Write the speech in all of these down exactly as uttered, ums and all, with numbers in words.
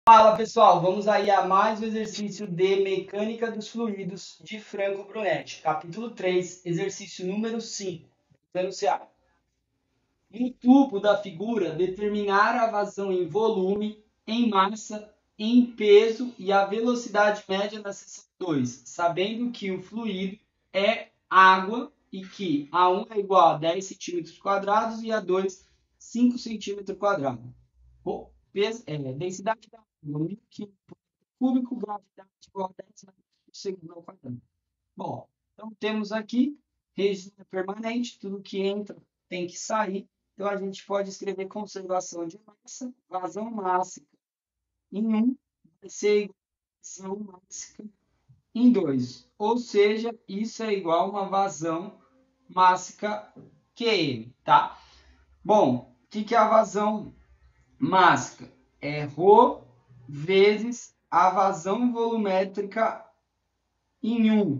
Fala pessoal, vamos aí a mais um exercício de Mecânica dos Fluidos de Franco Brunetti, capítulo três, exercício número cinco. Enunciado. No tubo da figura, determinar a vazão em volume, em massa, em peso e a velocidade média na seção dois, sabendo que o fluido é água e que A um é igual a dez centímetros quadrados e A dois, cinco centímetros quadrados. O peso, é, densidade da água, mil quilos por cúbico, gravidade igual a dez metros por segundo ao quadrado. Bom, então temos aqui regime permanente, tudo que entra tem que sair. Então a gente pode escrever conservação de massa, vazão máxima em um vai ser igual a vazão máxima em dois. Ou seja, isso é igual a uma vazão máxima Q M, tá? Bom, o que, que é a vazão máxima? É ρ vezes a vazão volumétrica em um,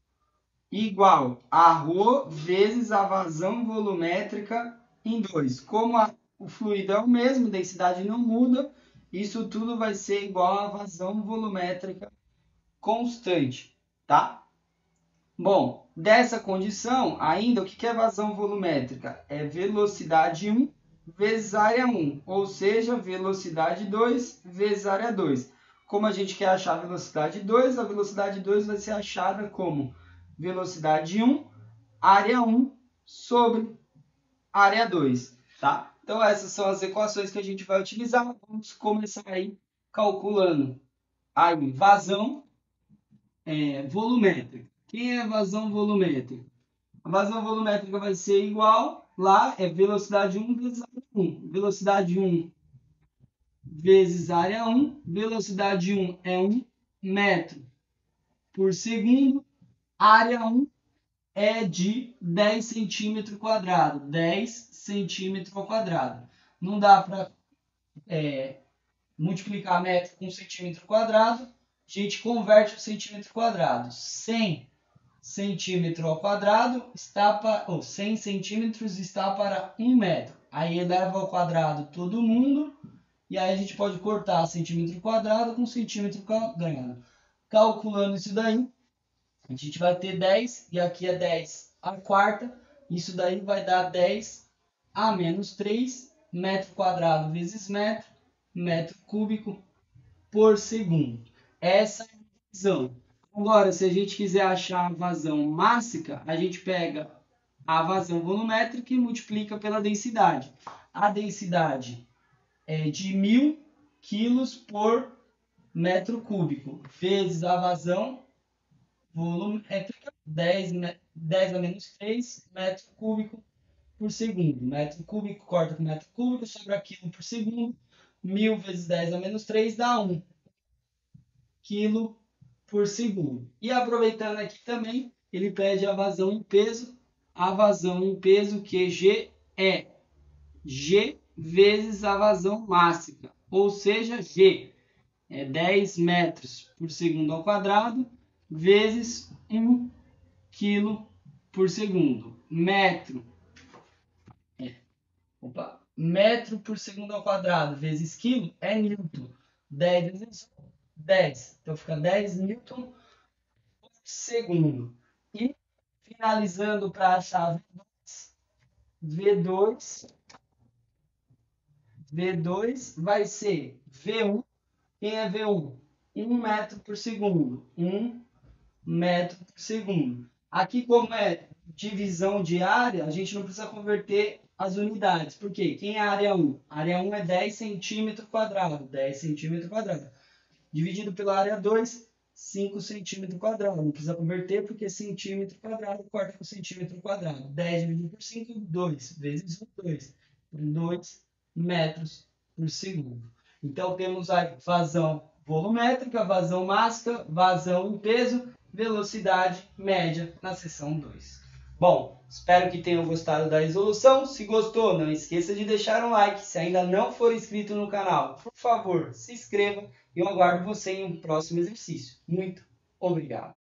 igual a ρ vezes a vazão volumétrica em dois. Como a, o fluido é o mesmo, densidade não muda, isso tudo vai ser igual a vazão volumétrica constante, tá? Bom, dessa condição, ainda, o que é vazão volumétrica? É velocidade um vezes área um, ou seja, velocidade dois vezes área dois. Como a gente quer achar a velocidade dois, a velocidade dois vai ser achada como velocidade um, área um sobre área dois, tá? Então essas são as equações que a gente vai utilizar. Vamos começar aí calculando a vazão é, volumétrica. Quem é vazão volumétrica? A vazão volumétrica vai ser igual, lá é velocidade um vezes área um. Velocidade um vezes área um. Velocidade um é um metro por segundo. Área um é de dez centímetros quadrados. dez centímetros ao quadrado. Não dá para é, multiplicar metro com centímetro quadrado. A gente converte o centímetro quadrado. cem centímetro ao quadrado está para, ou cem centímetros está para um metro. Aí eleva ao quadrado todo mundo e aí a gente pode cortar centímetro quadrado com centímetro quadrado. Calculando isso daí, a gente vai ter dez e aqui é dez a quarta. Isso daí vai dar dez a menos três metro quadrado vezes metro, metro cúbico por segundo. Essa é a divisão. Agora, se a gente quiser achar a vazão máxima, a gente pega a vazão volumétrica e multiplica pela densidade. A densidade é de mil quilos por metro cúbico, vezes a vazão volumétrica, dez, dez a menos três metro cúbico por segundo. Metro cúbico corta com metro cúbico, sobra quilo por segundo. mil vezes dez a menos três dá um quilo por segundo. E aproveitando aqui também, ele pede a vazão em peso. A vazão em peso, Q G, é G vezes a vazão máxima. Ou seja, G é dez metros por segundo ao quadrado vezes um quilo por segundo. Metro, é, opa, metro por segundo ao quadrado vezes quilo é newton. dez vezes dez. Então fica dez newton por segundo. E finalizando para achar V dois, V dois vai ser V um. Quem é V um? um metro por segundo. um metro por segundo. Aqui, como é divisão de área, a gente não precisa converter as unidades. Por quê? Quem é a área um? A área um é dez centímetros quadrados. dez centímetros quadrados. Dividido pela área dois, cinco centímetros quadrados. Não precisa converter porque centímetro quadrado corta com centímetro quadrado. dez dividido por cinco, dois. Vezes um, dois. dois metros por segundo. Então temos a vazão volumétrica, vazão máxima, vazão em peso, velocidade média na seção dois. Bom, espero que tenham gostado da resolução. Se gostou, não esqueça de deixar um like. Se ainda não for inscrito no canal, por favor, se inscreva. E eu aguardo você em um próximo exercício. Muito obrigado.